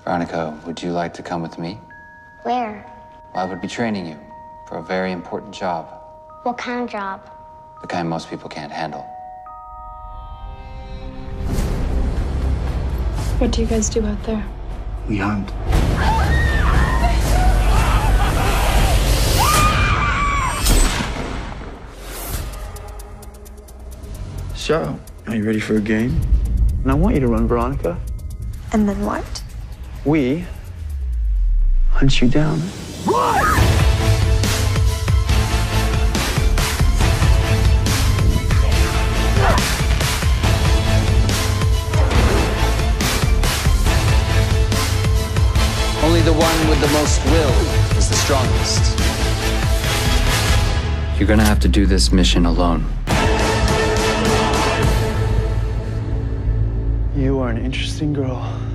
Veronica, would you like to come with me? Where? I would be training you for a very important job. What kind of job? The kind most people can't handle. What do you guys do out there? We hunt. So, are you ready for a game? And I want you to run, Veronica. And then what? We hunt you down. Run! Only the one with the most will is the strongest. You're gonna have to do this mission alone. You are an interesting girl.